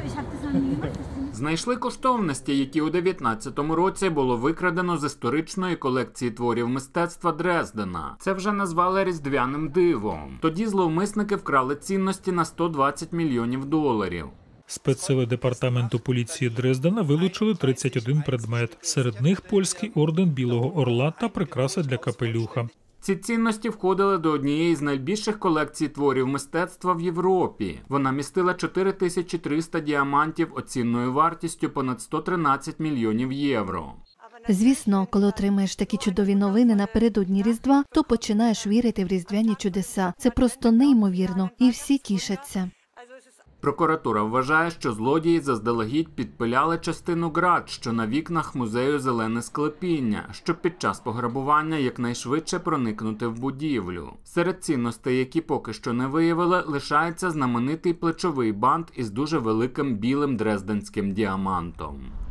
Знайшли коштовності, які у 19-му році було викрадено з історичної колекції творів мистецтва Дрездена. Це вже назвали різдвяним дивом. Тоді зловмисники вкрали цінності на 120 мільйонів доларів. Спецсили департаменту поліції Дрездена вилучили 31 предмет. Серед них польський орден Білого Орла та прикраси для капелюха. Ці цінності входили до однієї з найбільших колекцій творів мистецтва в Європі. Вона містила 4300 діамантів оцінною вартістю понад 113 мільйонів євро. Звісно, коли отримаєш такі чудові новини напередодні Різдва, то починаєш вірити в різдвяні чудеса. Це просто неймовірно, і всі тішаться. Прокуратура вважає, що злодії заздалегідь підпиляли частину ґрат, що на вікнах музею «Зелене склепіння», щоб під час пограбування якнайшвидше проникнути в будівлю. Серед цінностей, які поки що не виявили, лишається знаменитий плечовий бант із дуже великим білим дрезденським діамантом.